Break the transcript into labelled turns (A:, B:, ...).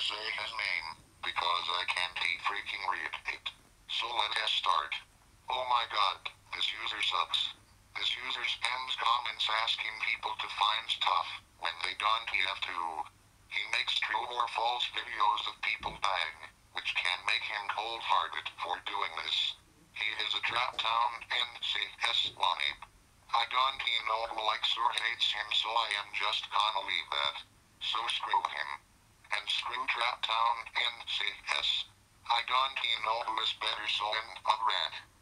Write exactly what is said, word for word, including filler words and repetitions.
A: say his name, because I can't freaking read it. So let us start. Oh my god, this user sucks. This user spams comments asking people to find stuff, when they don't have to. He makes true or false videos of people dying, which can make him cold-hearted for doing this. He is a trap town N C S wannabe. I don't know who likes or hates him, so I am just gonna leave that. So screw him. And screw trap town N C S. I don't know who is better, so in a rat.